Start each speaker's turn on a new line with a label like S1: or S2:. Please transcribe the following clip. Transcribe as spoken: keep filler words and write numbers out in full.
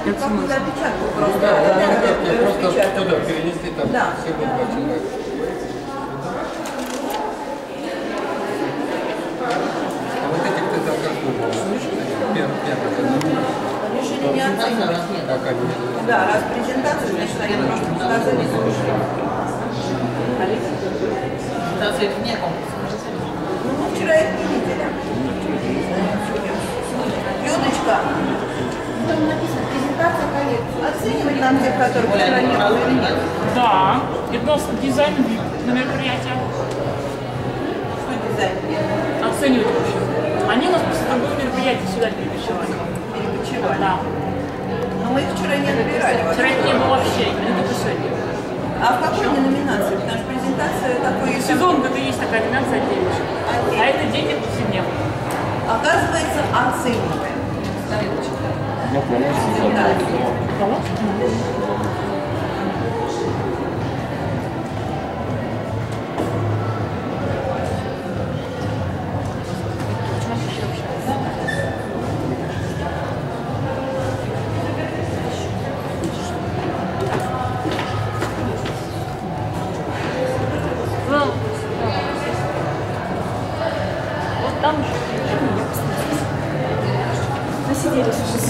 S1: Как будто опечатку просто.
S2: Да, да, да,
S1: Да,
S2: я просто
S1: распечатку.
S2: туда перенесли, там
S1: Да.
S2: всего два человека. А вот эти кто-то какого? Первый, первый.
S1: Решили не оценивать.
S2: Как они?
S1: Да, раз презентация, значит, они просто показали слушали.
S3: Презентация это не конкурс.
S1: Ну, мы вчера их не видели. Людочка. Там написано презентация коллекции. Оценивать нам тех, которых вчера не было или нет?
S4: Да, это у нас дизайн на мероприятие.
S1: Что дизайн?
S4: Оценивать вообще. Они у нас после других мероприятий сюда перекочевали.
S1: Перекочевали.
S4: Да.
S1: Но мы их вчера не набирали.
S4: Вчера их не было вообще, они только сегодня.
S1: А в какой мы номинации? Потому что презентация такой...
S4: Сезон, когда есть такая номинация отдельная. А это дети повседневно.
S1: Оказывается, оцениваем.
S5: Ну, конечно,
S4: Ну, вот там еще.
S6: Насиделись уже